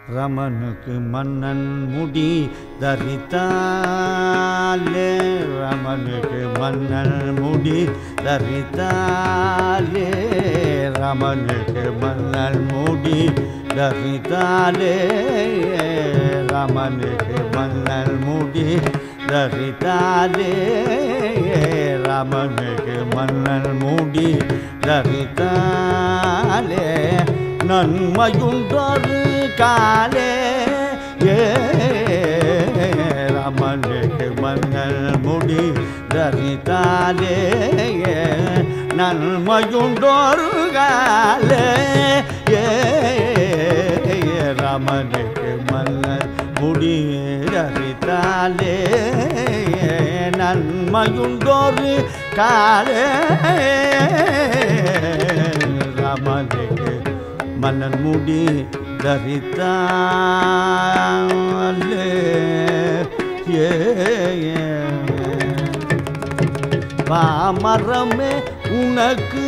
ரமனுக்கு மன்னன் முடி தரித்தாலே ரமனுக்கு மன்னன் முடி தரித்தாலே ரமனுக்கு மன்னன் முடி தரித்தாலே ரமனுக்கு மன்னன் முடி தரித்தாலே ரமனுக்கு மன்னன் முடி தரித்தாலே நன்மையுண்டொரு காலே ரமனுக்கு மன்னன் முடி தரித்தாலே நன்மையுண்டொரு காலே ரமனுக்கு மன்னன் முடி தரித்தாலே நன்மையுண்டொரு காலே ரமனுக்கு மன்னன் முடி தரித்தாலே பாமரமே உனக்கு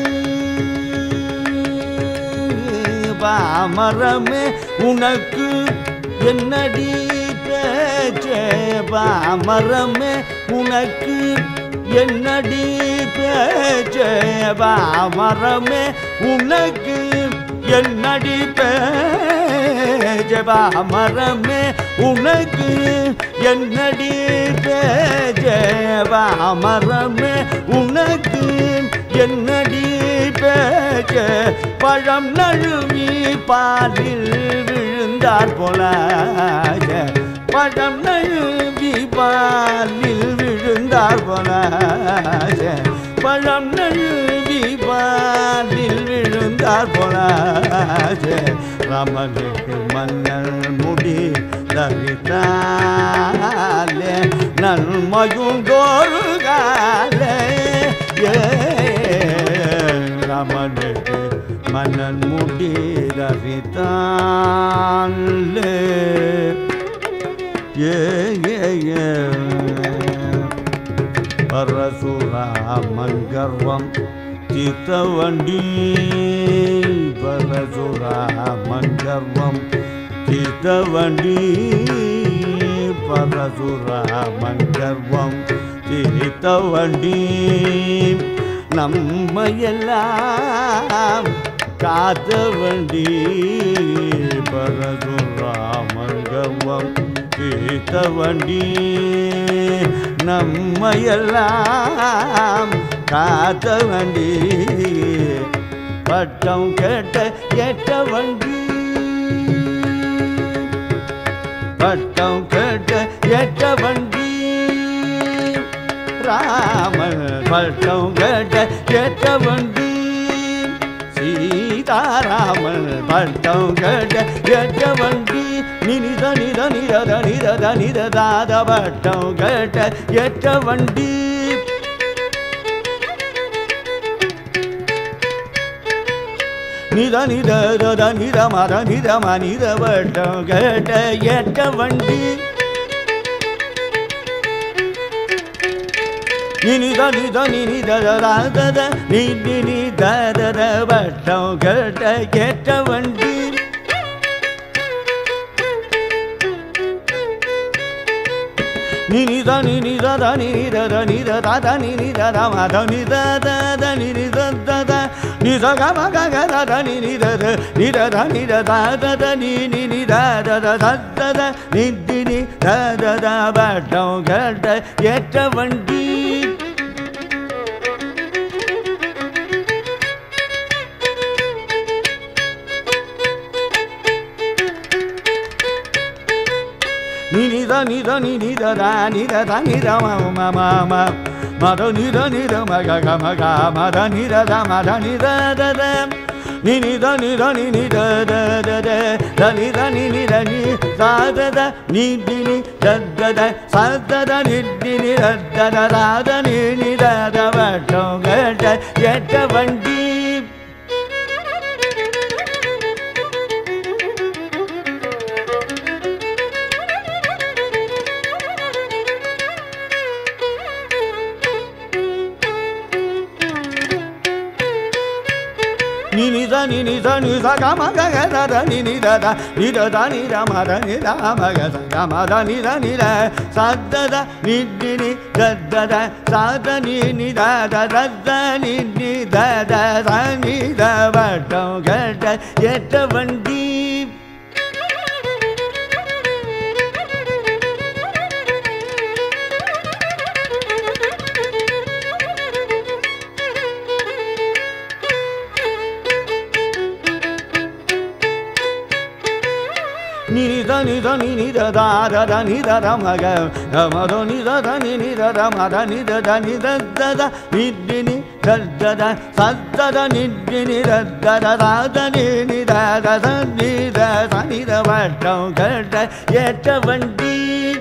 பாமரமே உனக்கு என்னடி பேச்சே பாமரமே உனக்கு என்னடி பேச்சே பாமரமே உனக்கு என்னடி பேச்சே பாமரமே உனக்கு என்னடி பேச்சே பாமரமே உனக்கு என்னடி பேச்சே பழம் நழுவி பாலில் விழுந்தார் போல பழம் நழுவி பாலில் விழுந்தார் போல பழம் நழுவி பாலில் விழுந்தார் போல ரமனுக்கு மன்னன் முடி தரித்தாலே நன்மையுண்டொரு காலே ரமனுக்கு மன்னன் முடி தரித்தாலே பரசுராமன் கர்வம் தீர்த்தவண்டி பரசுராமன் கர்வம் தீர்த்தவண்டி பரசுராமன் கர்வம் தீர்த்தவண்டி நம்மையெல்லாம் காத்த வண்டி பரசுராமன் கர்வம் தீர்த்த வண்டி நம்மையெல்லாம் காத்த வண்டி பட்டம் கேட்ட ஏற்ற வண்டி பட்டம் கேட்ட ஏற்ற வண்டி ராமன் பட்டம் கேட்ட ஏற்ற வண்டி சீதாராமன் பட்டம் கேட்ட ஏற்ற வண்டி நினித நித நித நித நிதாத பட்டம் கேட்ட ஏற்ற வண்டி நித நித நித மத நித மனித பட்டம் கேட்ட ஏற்ற வண்டி நினித நித நினித தத நிதி நிதத பட்டம் கேட்ட ஏற்ற வண்டி நினித நினித நினித நித தத நினித மத நித தத நினித தத நித கம கத நினித நித நித தத நினித தத தத நிதி நித பட்டம் கேட்ட ஏற்ற வண்டி நினித நித நினித நித நித மம மத நித நித மக மக மத நித மத நித நினித நித நினித நித நினித நி சாதத நிதினி தத சதத நிதினி தத ராத நினித வட்டம் கேட்ட ஏற்ற வண்டி நினித ni ni sa ni sa ga ma ga ga da da ni ni da da ni da da ni da ma da ni da ma ga sa ga ma da ni da sa da da ni ni da da da sa da ni da da da da ni da da sa ni da வட்டம் கட்ட ஏற்ற வண்டி ni da ni da ni ni da da da da ni da da ma ga ma da ni da da ni da da ma da ni da da ni da da da ni ni da da da sa da da ni ni da da da da da ni da da da ni da sa ni da வட்டம் கட்ட ஏற்ற வண்டி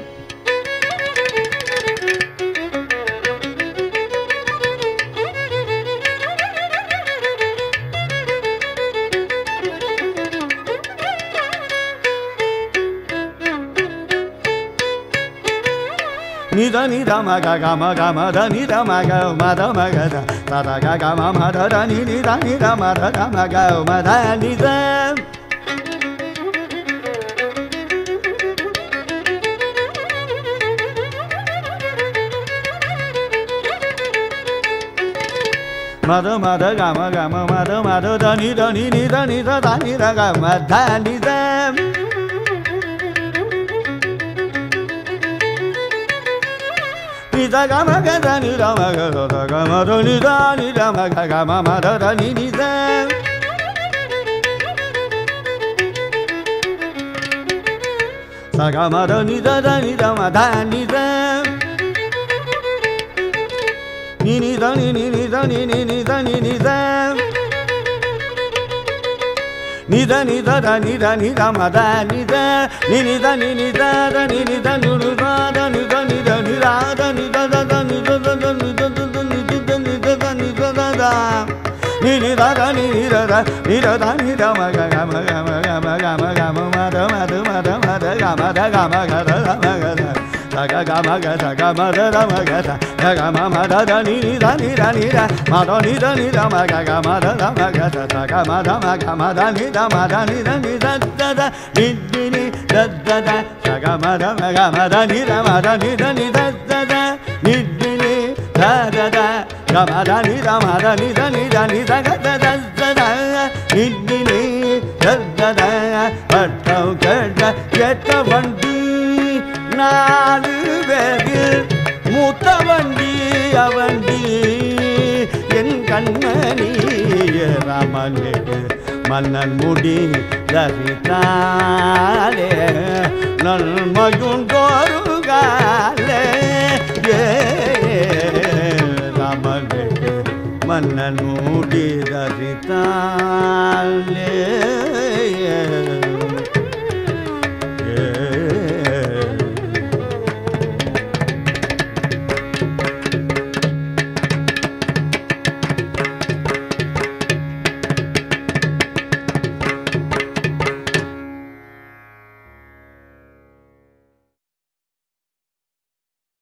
ni da ni da ma ga ma da ni da ma ga da da ga ga ma da da ni da ni da ma da ma ga ma da ni da ma da ga ma da ni da ni da ni da da ni da ga ma da ni da ni da ga ma ga da ni da ma ga da ga ma da ni da ma ga ma da da ni da sa ga ma da ni da ma da ni da ni da ni da ni da ni da ni da ni da da ni da ma da ni da ni da ni da da ni da ni da ni da ni da ni da da ni da da da ni da da da ni da da da ni da da ni da da ni da da da ni da da ni da da ni da da ni da ma ga ma da ma da ma da ga ma da da ma ga da sa ga ga ma da da ma ga ga ma da da ni da ma da ni da ma ga ma da ma ga da sa ga ma da ni da da da ni da da sa ga ma da ni da da da ni da da ni da da ga ma da ni da ni da ga da da ni da da வட்டம் கட்ட ஏற்ற வண்டி நாலு பேரில் மூத்த வண்டி அவண்டி என் கண்மணி ராமனுக்கு மன்னன் முடி தரித்தாலே நன்மையுண்டோரு காலே ராமனுக்கு மன்னன் முடி தரித்தாலே